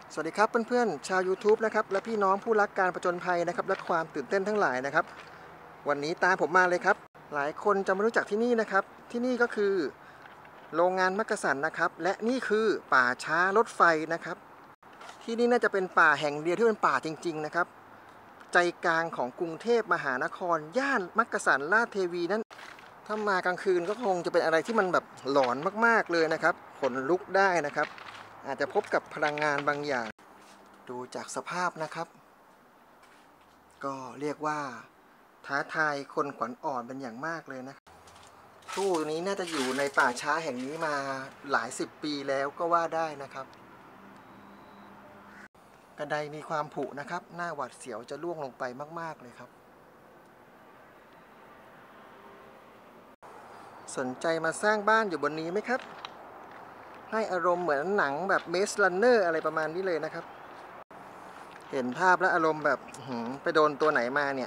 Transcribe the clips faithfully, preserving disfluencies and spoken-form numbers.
สวัสดีครับเพื่อนๆชาว YouTube นะครับและพี่น้องผู้รักการผจญภัยนะครับและความตื่นเต้นทั้งหลายนะครับวันนี้ตามผมมาเลยครับหลายคนจะไม่รู้จักที่นี่นะครับที่นี่ก็คือโรงงานมักกะสันนะครับและนี่คือป่าช้ารถไฟนะครับที่นี่น่าจะเป็นป่าแห่งเดียวที่เป็นป่าจริงๆนะครับใจกลางของกรุงเทพมหานครย่านมักกะสันลาดเทวีนั้นถ้ามากลางคืนก็คงจะเป็นอะไรที่มันแบบหลอนมากๆเลยนะครับขนลุกได้นะครับอาจจะพบกับพลังงานบางอย่างดูจากสภาพนะครับก็เรียกว่าท้าทายคนขวัญอ่อนเป็นอย่างมากเลยนะตู้นี้น่าจะอยู่ในป่าช้าแห่งนี้มาหลายสิบปีแล้วก็ว่าได้นะครับกระไดมีความผุนะครับหน้าหวาดเสียวจะล่วงลงไปมากๆเลยครับสนใจมาสร้างบ้านอยู่บนนี้ไหมครับให้อารมณ์เหมือนหนังแบบเมสลันเนอร์อะไรประมาณนี้เลยนะครับเห็นภาพและอารมณ์แบบไปโดนตัวไหนมาเนี่ย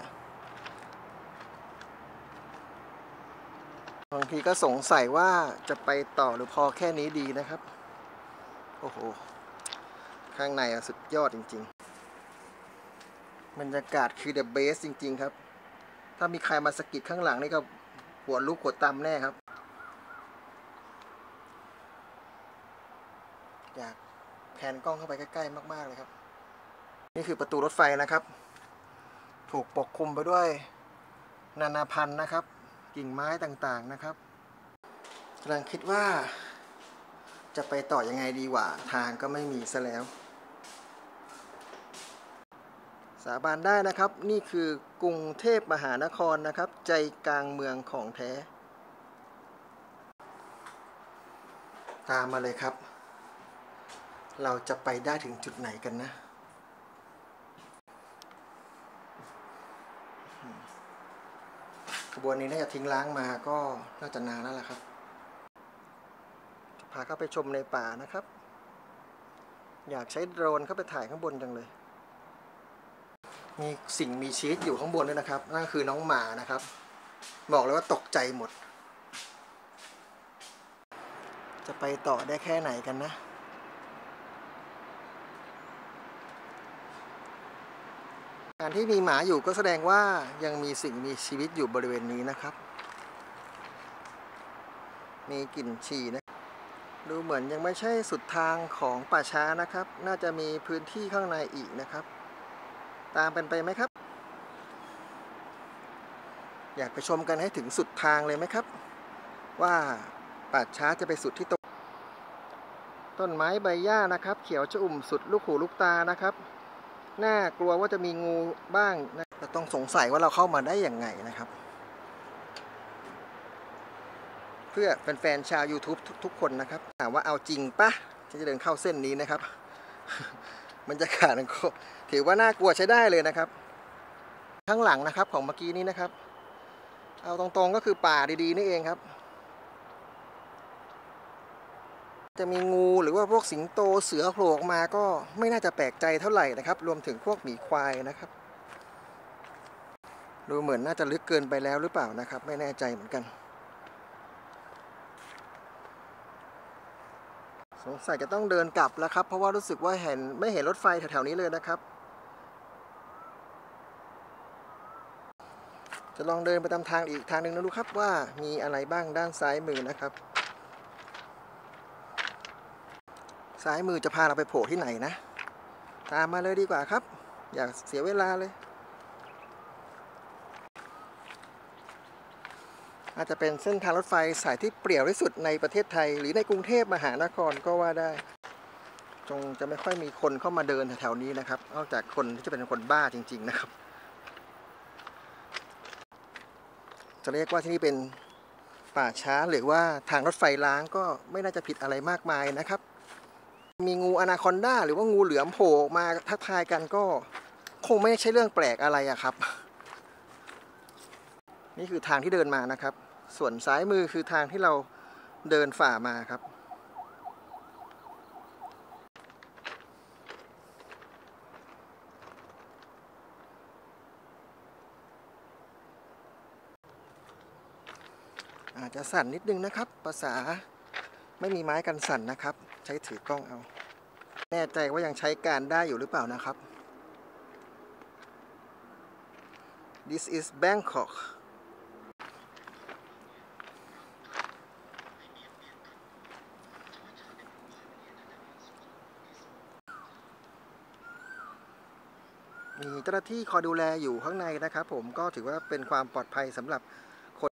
บางทีก็สงสัยว่าจะไปต่อหรือพอแค่นี้ดีนะครับโอ้โหข้างในสุดยอดจริงๆบรรยากาศคือเดอะเบสจริงๆครับถ้ามีใครมาสะกิดข้างหลังนี่ก็หัวลุกหัวตำแน่ครับอยากแพนกล้องเข้าไปใกล้ๆมากๆเลยครับนี่คือประตูรถไฟนะครับถูกปกคลุมไปด้วยนานาพันธุ์นะครับกิ่งไม้ต่างๆนะครับกำลังคิดว่าจะไปต่อยังไงดีวะทางก็ไม่มีซะแล้วสาบานได้นะครับนี่คือกรุงเทพมหานครนะครับใจกลางเมืองของแท้ตามมาเลยครับเราจะไปได้ถึงจุดไหนกันนะขบวนนี้น่าจะทิ้งล้างมาก็น่าจะนานแล้วล่ะครับจะพาเข้าไปชมในป่านะครับอยากใช้โดรนเข้าไปถ่ายข้างบนจังเลยมีสิ่งมีชีวิตอยู่ข้างบนด้วยนะครับนั่นคือน้องหมานะครับบอกเลยว่าตกใจหมดจะไปต่อได้แค่ไหนกันนะการที่มีหมาอยู่ก็แสดงว่ายังมีสิ่งมีชีวิตอยู่บริเวณนี้นะครับมีกลิ่นฉี่นะดูเหมือนยังไม่ใช่สุดทางของป่าช้านะครับน่าจะมีพื้นที่ข้างในอีกนะครับตามเป็นไปไหมครับอยากไปชมกันให้ถึงสุดทางเลยไหมครับว่าป่าช้าจะไปสุดที่ตรงต้นไม้ใบหญ้านะครับเขียวชอุ่มสุดลูกหูลูกตานะครับน่ากลัวว่าจะมีงูบ้างนะเราต้องสงสัยว่าเราเข้ามาได้อย่างไงนะครับเพื่อแฟนๆชาว YouTube ทุกๆคนนะครับถามว่าเอาจริงปะที่จะเดินเข้าเส้นนี้นะครับบรรยากาศถือว่าน่ากลัวใช้ได้เลยนะครับข้างหลังนะครับของเมื่อกี้นี้นะครับเอาตรงๆก็คือป่าดีๆนี่เองครับจะมีงูหรือว่าพวกสิงโตเสือโผล่ออกมาก็ไม่น่าจะแปลกใจเท่าไหร่นะครับรวมถึงพวกหมีควายนะครับดูเหมือนน่าจะลึกเกินไปแล้วหรือเปล่านะครับไม่แน่ใจเหมือนกันสงสัยจะต้องเดินกลับแล้วครับเพราะว่ารู้สึกว่าเห็นไม่เห็นรถไฟแถวๆนี้เลยนะครับจะลองเดินไปตามทางอีกทางหนึ่งนะดูครับว่ามีอะไรบ้างด้านซ้ายมือนะครับซ้ายมือจะพาเราไปโผล่ที่ไหนนะตามมาเลยดีกว่าครับอย่าเสียเวลาเลยอาจจะเป็นเส้นทางรถไฟสายที่เปรี่ยวที่สุดในประเทศไทยหรือในกรุงเทพมหานครก็ว่าได้จงจะไม่ค่อยมีคนเข้ามาเดินแถวๆนี้นะครับนอกจากคนที่จะเป็นคนบ้าจริงๆนะครับจะเรียกว่าที่นี่เป็นป่าช้าหรือว่าทางรถไฟล้างก็ไม่น่าจะผิดอะไรมากมายนะครับมีงูอนาคอนดาหรือว่างูเหลือมโผล่มาทักทายกันก็คงไม่ใช่เรื่องแปลกอะไรอะครับนี่คือทางที่เดินมานะครับส่วนซ้ายมือคือทางที่เราเดินฝ่ามาครับอาจจะสั่นนิดนึงนะครับภาษาไม่มีไม้กันสั่นนะครับใช้ถือกล้องเอาแน่ใจว่ายังใช้การได้อยู่หรือเปล่านะครับ This is Bangkok มีเจ้าหน้าที่คอยดูแลอยู่ข้างในนะครับผมก็ถือว่าเป็นความปลอดภัยสำหรับคน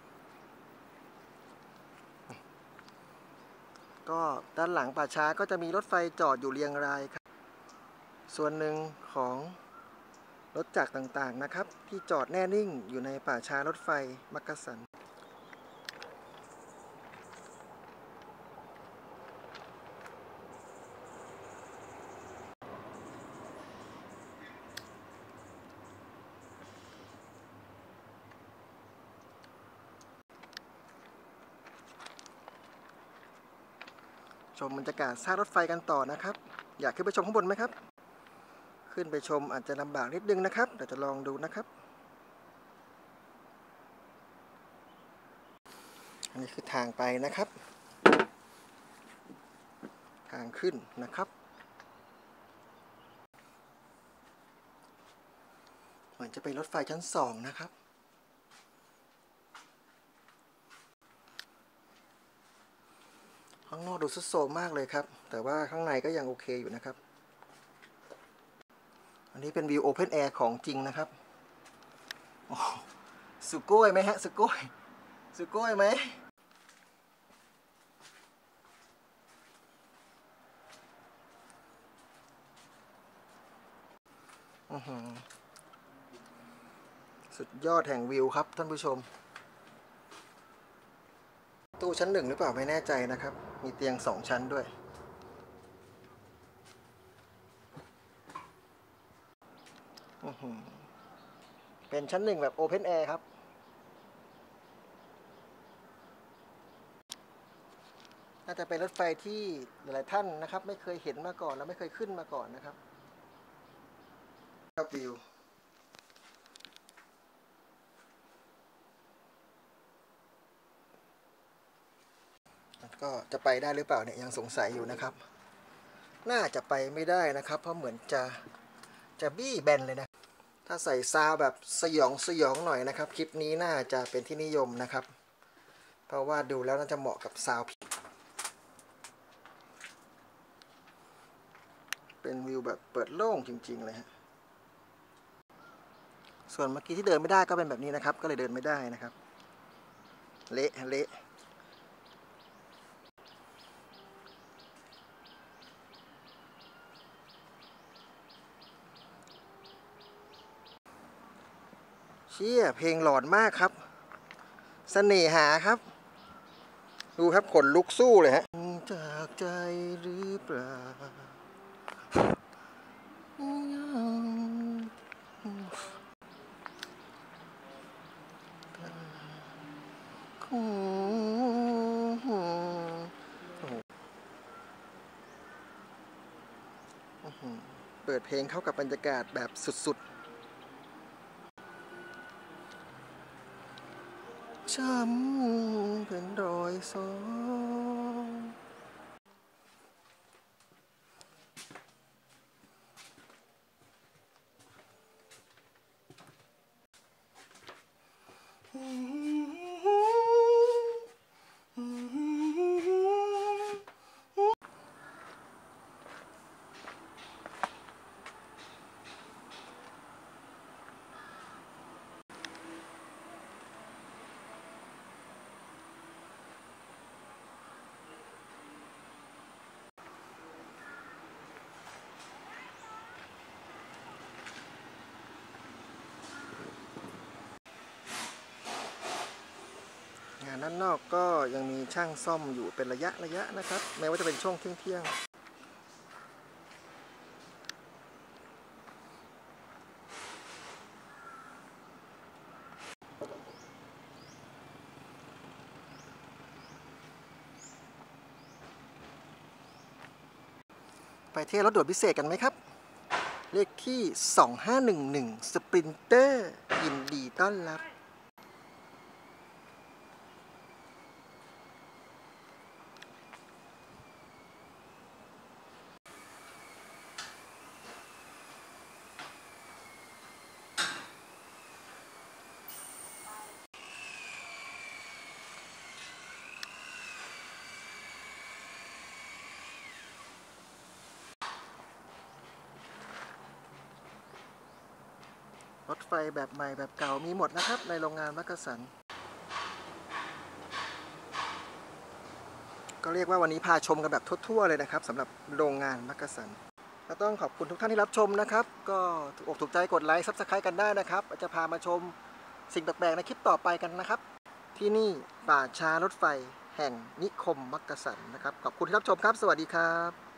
ก็ด้านหลังป่าช้าก็จะมีรถไฟจอดอยู่เรียงรายครับส่วนหนึ่งของรถจักรต่างๆนะครับที่จอดแน่นิ่งอยู่ในป่าช้ารถไฟมักกะสันชมบรรยากาศซากรถไฟกันต่อนะครับอยากขึ้นไปชมข้างบนไหมครับขึ้นไปชมอาจจะลำบากนิดนึงนะครับแต่จะลองดูนะครับอันนี้คือทางไปนะครับทางขึ้นนะครับเหมือนจะเป็นรถไฟชั้นสองนะครับข้างนอกดูซุดโทรมมากเลยครับแต่ว่าข้างในก็ยังโอเคอยู่นะครับอันนี้เป็นวิวโอเพนแอร์ของจริงนะครับสุโก้ยไหมฮะสุโก้ยสุโก้ยไหมสุดยอดแห่งวิวครับท่านผู้ชมตู้ชั้นหนึ่งหรือเปล่าไม่แน่ใจนะครับมีเตียงสองชั้นด้วยเป็นชั้นหนึ่งแบบโอเพนแอร์ครับน่าจะเป็นรถไฟที่หลายๆท่านนะครับไม่เคยเห็นมาก่อนและไม่เคยขึ้นมาก่อนนะครับครับวิวก็จะไปได้หรือเปล่าเนี่ยยังสงสัยอยู่นะครับน่าจะไปไม่ได้นะครับเพราะเหมือนจะจะบี้แบนเลยนะถ้าใส่ซาวแบบสยองสยองหน่อยนะครับคลิปนี้น่าจะเป็นที่นิยมนะครับเพราะว่าดูแล้วน่าจะเหมาะกับซาวเป็นวิวแบบเปิดโล่งจริงๆเลยฮะส่วนเมื่อกี้ที่เดินไม่ได้ก็เป็นแบบนี้นะครับก็เลยเดินไม่ได้นะครับเละเละเชี่ยเพลงหลอนมากครับเสน่หาครับดูครับขนลุกสู้เลยฮะจากใจหรือเปล่าเปิดเพลงเข้ากับบรรยากาศแบบสุดๆช้ำเป็นรอยซ้อนงานด้านนอกก็ยังมีช่างซ่อมอยู่เป็นระยะระยะนะครับแม้ว่าจะเป็นช่วงเที่ยงๆไปเที่ยวรถด่วนพิเศษกันไหมครับเลขที่สองห้าหนึ่งหนึ่งสปรินเตอร์ยินดีต้อนรับรถไฟแบบใหม่แบบเก่ามีหมดนะครับในโรงงานมักกะสันก็เรียกว่าวันนี้พาชมกันแบบทั่วๆเลยนะครับสำหรับโรงงานมักกะสันก็ต้องขอบคุณทุกท่านที่รับชมนะครับก็ถูกอกถูกใจกดไลค์ซับสไครต์กันได้นะครับจะพามาชมสิ่งแปลกๆในคลิปต่อไปกันนะครับที่นี่ป่าช้ารถไฟแห่งนิคมมักกะสันนะครับขอบคุณที่รับชมครับสวัสดีครับ